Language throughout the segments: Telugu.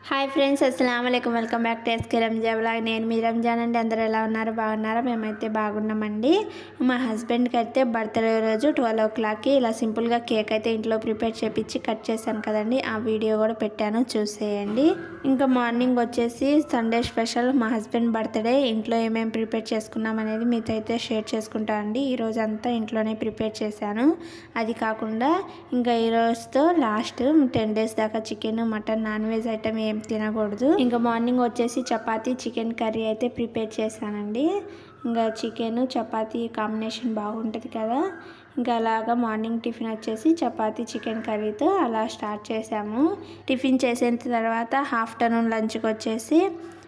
హాయ్ ఫ్రెండ్స్, అస్సలాము అలైకుం. Welcome back to SK Ramzan vlog. నేను మీ రంజాన్ అండి. అందరూ ఎలా ఉన్నారు? బాగున్నారా? మేమైతే బాగున్నామండి. మా హస్బెండ్కి అయితే బర్త్డే రోజు 12 o'clockకి ఇలా సింపుల్గా కేక్ అయితే ఇంట్లో ప్రిపేర్ చేపించి కట్ చేశాను కదండి. ఆ వీడియో కూడా పెట్టాను, చూసేయండి. ఇంకా మార్నింగ్ వచ్చేసి సండే స్పెషల్ మా హస్బెండ్ బర్త్డే. ఇంట్లో ఏమేమి ప్రిపేర్ చేసుకున్నాం అనేది మీతో అయితే షేర్ చేసుకుంటా అండి. ఈరోజు అంతా ఇంట్లోనే ప్రిపేర్ చేశాను. అది కాకుండా ఇంకా ఈరోజుతో లాస్ట్ 10 days దాకా chicken, mutton, non veg item ఏం తినకూడదు. ఇంకా మార్నింగ్ వచ్చేసి చపాతీ, చికెన్ కర్రీ అయితే ప్రిపేర్ చేశానండి. ఇంకా చికెన్ చపాతీ కాంబినేషన్ బాగుంటుంది కదా. ఇంకా అలాగా మార్నింగ్ టిఫిన్ వచ్చేసి చపాతీ చికెన్ కర్రీతో అలా స్టార్ట్ చేసాము. టిఫిన్ చేసిన తర్వాత ఆఫ్టర్నూన్ లంచ్కి వచ్చేసి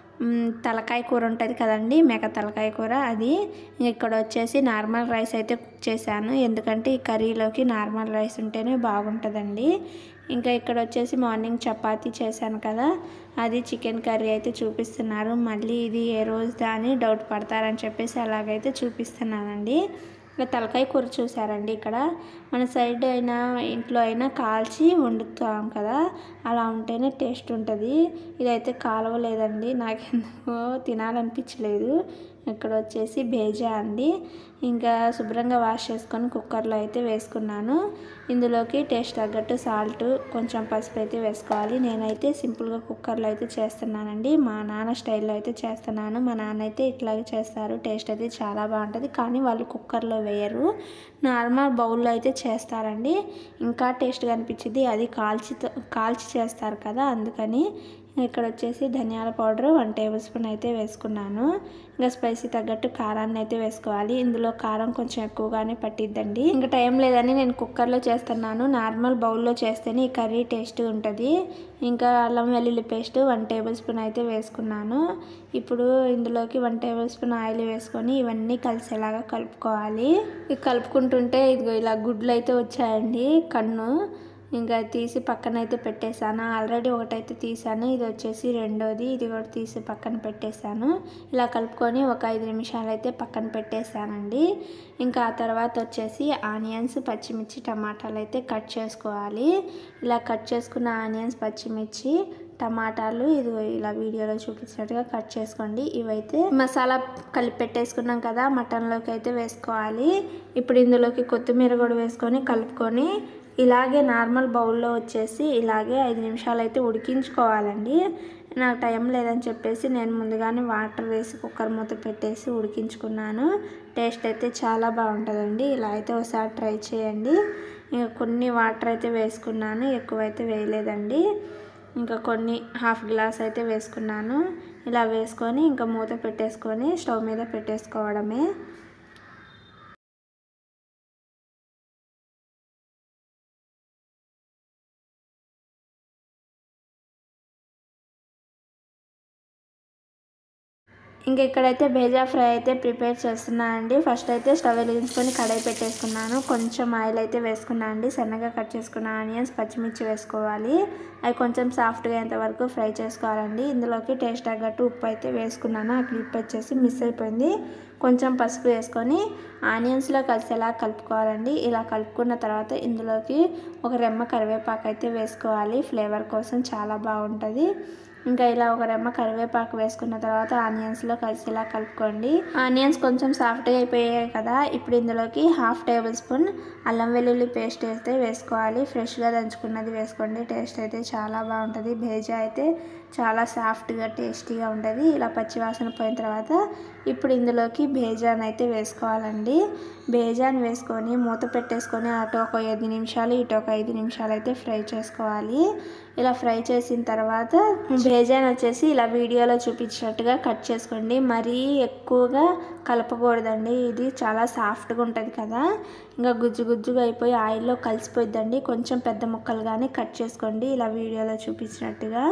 తలకాయ కూర ఉంటుంది కదండి, మేక తలకాయ కూర. అది ఇక్కడ వచ్చేసి నార్మల్ రైస్ అయితే కుక్ చేశాను, ఎందుకంటే ఈ కర్రీలోకి నార్మల్ రైస్ ఉంటేనే బాగుంటుందండి. ఇంకా ఇక్కడ వచ్చేసి మార్నింగ్ చపాతీ చేశాను కదా, అది చికెన్ కర్రీ అయితే చూపిస్తున్నారు. మళ్ళీ ఇది ఏ రోజుదా అని డౌట్ పడతారని చెప్పేసి అలాగైతే చూపిస్తున్నానండి. తలకాయ కూర చూసారండి, ఇక్కడ మన సైడ్ అయినా ఇంట్లో అయినా కాల్చి వండుతాం కదా, అలా ఉంటేనే టేస్ట్ ఉంటుంది. ఇదైతే కాలవలేదండి, నాకెందుకో తినాలనిపించలేదు. ఇక్కడ వచ్చేసి బేజా అండి. ఇంకా శుభ్రంగా వాష్ చేసుకొని కుక్కర్లో అయితే వేసుకున్నాను. ఇందులోకి టేస్ట్ తగ్గట్టు సాల్ట్, కొంచెం పసుపు అయితే వేసుకోవాలి. నేనైతే సింపుల్గా కుక్కర్లో అయితే చేస్తున్నానండి. మా నాన్న స్టైల్లో అయితే చేస్తున్నాను. మా నాన్న అయితే ఇట్లాగే చేస్తారు, టేస్ట్ అయితే చాలా బాగుంటుంది. కానీ వాళ్ళు కుక్కర్లో వేయరు, నార్మల్ బౌల్లో అయితే చేస్తారండి. ఇంకా టేస్ట్గా అనిపించింది. అది కాల్చి చేస్తారు కదా, అందుకని. ఇక్కడ వచ్చేసి ధనియాల పౌడర్ 1 tablespoon అయితే వేసుకున్నాను. ఇంకా స్పైసీ తగ్గట్టు కారాన్ని అయితే వేసుకోవాలి. ఇందులో కారం కొంచెం ఎక్కువగానే పట్టిద్దండి. ఇంకా టైం లేదని నేను కుక్కర్లో చేస్తున్నాను. నార్మల్ బౌల్లో చేస్తేనే ఈ కర్రీ టేస్ట్ ఉంటుంది. ఇంకా అల్లం వెల్లుల్లి పేస్ట్ 1 tablespoon అయితే వేసుకున్నాను. ఇప్పుడు ఇందులోకి 1 tablespoon ఆయిల్ వేసుకొని ఇవన్నీ కలిసేలాగా కలుపుకోవాలి. ఇది కలుపుకుంటుంటే ఇదిగో ఇలా గుడ్లు అయితే వచ్చాయండి, కన్ను. ఇంకా తీసి పక్కన అయితే పెట్టేశాను. ఆల్రెడీ ఒకటైతే తీసాను, ఇది వచ్చేసి రెండోది. ఇది కూడా తీసి పక్కన పెట్టేశాను. ఇలా కలుపుకొని ఒక 5 నిమిషాలు అయితే పక్కన పెట్టేశానండి. ఇంకా ఆ తర్వాత వచ్చేసి ఆనియన్స్, పచ్చిమిర్చి, టమాటాలు అయితే కట్ చేసుకోవాలి. ఇలా కట్ చేసుకున్న ఆనియన్స్, పచ్చిమిర్చి, టమాటాలు ఇది ఇలా వీడియోలో చూపించినట్టుగా కట్ చేసుకోండి. ఇవైతే మసాలా కలిపి పెట్టేసుకున్నాం కదా, మటన్లోకి అయితే వేసుకోవాలి. ఇప్పుడు ఇందులోకి కొత్తిమీర కూడా వేసుకొని కలుపుకొని ఇలాగే నార్మల్ బౌల్లో వచ్చేసి ఇలాగే 5 నిమిషాలు అయితే ఉడికించుకోవాలండి. నాకు టైం లేదని చెప్పేసి నేను ముందుగానే వాటర్ వేసి కుక్కర్ మూత పెట్టేసి ఉడికించుకున్నాను. టేస్ట్ అయితే చాలా బాగుంటుందండి. ఇలా అయితే ఒకసారి ట్రై చేయండి. ఇంకా కొన్ని వాటర్ అయితే వేసుకున్నాను, ఎక్కువైతే వేయలేదండి. ఇంకా కొన్ని ½ గ్లాస్ అయితే వేసుకున్నాను. ఇలా వేసుకొని ఇంకా మూత పెట్టేసుకొని స్టవ్ మీద పెట్టేసుకోవడమే. ఇంకా ఇక్కడైతే బేజా ఫ్రై అయితే ప్రిపేర్ చేస్తున్నాను అండి. ఫస్ట్ అయితే స్టవ్ వెలిగించుకొని కడాయి పెట్టేసుకున్నాను. కొంచెం ఆయిల్ అయితే వేసుకున్నాను అండి. సన్నగా కట్ చేసుకున్న ఆనియన్స్, పచ్చిమిర్చి వేసుకోవాలి. అవి కొంచెం సాఫ్ట్గా అయ్యేంత వరకు ఫ్రై చేసుకోవాలండి. ఇందులోకి టేస్ట్ తగ్గట్టు ఉప్పు అయితే వేసుకున్నాను. ఆ క్లిప్ వచ్చేసి మిస్ అయిపోయింది. కొంచెం పసుపు వేసుకొని ఆనియన్స్లో కలిసేలా కలుపుకోవాలండి. ఇలా కలుపుకున్న తర్వాత ఇందులోకి ఒక రెమ్మ కరివేపాకు అయితే వేసుకోవాలి. ఫ్లేవర్ కోసం చాలా బాగుంటుంది. ఇంకా ఇలా ఒక రెమ్మ కరివేపాకు వేసుకున్న తర్వాత ఆనియన్స్లో కలిసేలా కలుపుకోండి. ఆనియన్స్ కొంచెం సాఫ్ట్గా అయిపోయాయి కదా, ఇప్పుడు ఇందులోకి ½ tablespoon అల్లం వెల్లుల్లి పేస్ట్ అయితే వేసుకోవాలి. ఫ్రెష్గా దంచుకున్నది వేసుకోండి, టేస్ట్ అయితే చాలా బాగుంటుంది. బేజా అయితే చాలా సాఫ్ట్గా టేస్టీగా ఉంటుంది. ఇలా పచ్చివాసన పోయిన తర్వాత ఇప్పుడు ఇందులోకి బేజాన్ అయితే వేసుకోవాలండి. బేజాన్ వేసుకొని మూత పెట్టేసుకొని అటు ఒక 5 నిమిషాలు, ఇటు ఒక 5 నిమిషాలు అయితే ఫ్రై చేసుకోవాలి. ఇలా ఫ్రై చేసిన తర్వాత బేజాన్ వచ్చేసి ఇలా వీడియోలో చూపించినట్టుగా కట్ చేసుకోండి. మరీ ఎక్కువగా కలపకూడదండి, ఇది చాలా సాఫ్ట్గా ఉంటుంది కదా, ఇంకా గుజ్జు గుజ్జుగా అయిపోయి ఆయిల్లో కలిసిపోయిద్దండి. కొంచెం పెద్ద ముక్కలుగానే కట్ చేసుకోండి, ఇలా వీడియోలో చూపించినట్టుగా.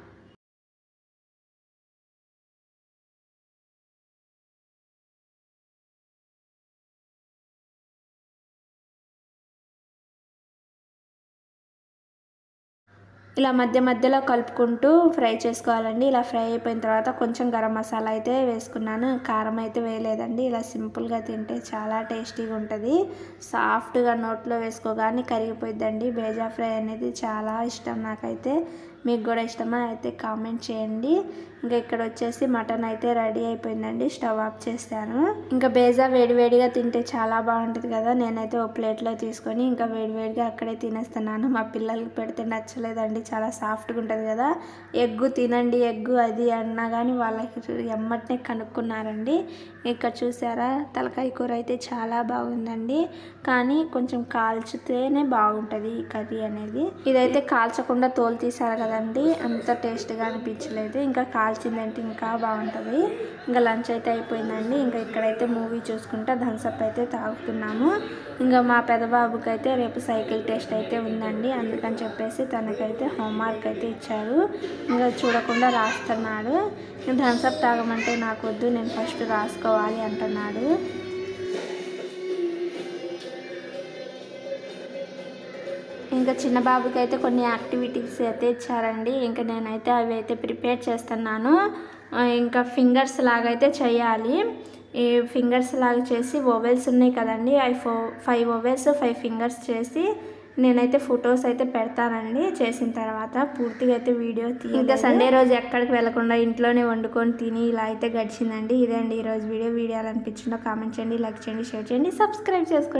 ఇలా మధ్య మధ్యలో కలుపుకుంటూ ఫ్రై చేసుకోవాలండి. ఇలా ఫ్రై అయిపోయిన తర్వాత కొంచెం గరం మసాలా అయితే వేసుకున్నాను. కారం అయితే వేయలేదండి. ఇలా సింపుల్గా తింటే చాలా టేస్టీగా ఉంటుంది. సాఫ్ట్గా నోట్లో వేసుకోగానే కరిగిపోయిద్దండి. బేజా ఫ్రై అనేది చాలా ఇష్టం నాకైతే. మీకు కూడా ఇష్టమా అయితే కామెంట్ చేయండి. ఇంకా ఇక్కడ వచ్చేసి మటన్ అయితే రెడీ అయిపోయిందండి. స్టవ్ ఆఫ్ చేస్తాను. ఇంకా బేజా వేడివేడిగా తింటే చాలా బాగుంటుంది కదా. నేనైతే ఒక ప్లేట్లో తీసుకొని ఇంకా వేడివేడిగా అక్కడే తినేస్తున్నాను. మా పిల్లలకి పెడితే నచ్చలేదండి, చాలా సాఫ్ట్గా ఉంటుంది కదా. ఎగ్గు తినండి, ఎగ్గు అది అన్నా కానీ వాళ్ళకి ఎమ్మటనే కనుక్కున్నారండి. ఇక్కడ చూసారా తలకాయ కూర అయితే చాలా బాగుందండి, కానీ కొంచెం కాల్చితేనే బాగుంటుంది ఈ కర్రీ అనేది. ఇదైతే కాల్చకుండా తోలు తీసారు కదండి, అంత టేస్ట్గా అనిపించలేదు. ఇంకా కాల్చిందంటే ఇంకా బాగుంటుంది. ఇంకా లంచ్ అయితే అయిపోయిందండి. ఇంకా ఇక్కడైతే మూవీ చూసుకుంటా థమ్సప్ అయితే తాగుతున్నాము. ఇంకా మా పెద్దబాబుకి అయితే రేపు సైకిల్ టెస్ట్ అయితే ఉందండి, అందుకని చెప్పేసి తనకైతే హోంవర్క్ అయితే ఇచ్చారు. ఇంకా చూడకుండా రాస్తున్నాడు. థమ్సప్ తాగమంటే నాకు వద్దు, నేను ఫస్ట్ రాసుకోవాలి అంటున్నాడు. ఇంకా చిన్న బాబుకి అయితే కొన్ని యాక్టివిటీస్ అయితే ఇచ్చారండి. ఇంకా నేనైతే అవి అయితే ప్రిపేర్ చేస్తున్నాను. ఇంకా ఫింగర్స్ లాగా అయితే చేయాలి. ఈ ఫింగర్స్ లాగా చేసి ఓవెల్స్ ఉన్నాయి కదండి, అవి 5 ఓవెల్స్ 5 ఫింగర్స్ చేసి నేనైతే ఫొటోస్ అయితే పెడతానండి. చేసిన తర్వాత పూర్తిగా అయితే వీడియో ఇంకా సండే రోజు ఎక్కడికి వెళ్ళకుండా ఇంట్లోనే వండుకొని తిని ఇలా అయితే గడిచిందండి. ఇదే అండి ఈరోజు వీడియో. అనిపించిందో కామెంట్ చేయండి, లైక్ చేయండి, షేర్ చేయండి, సబ్స్క్రైబ్ చేసుకోండి.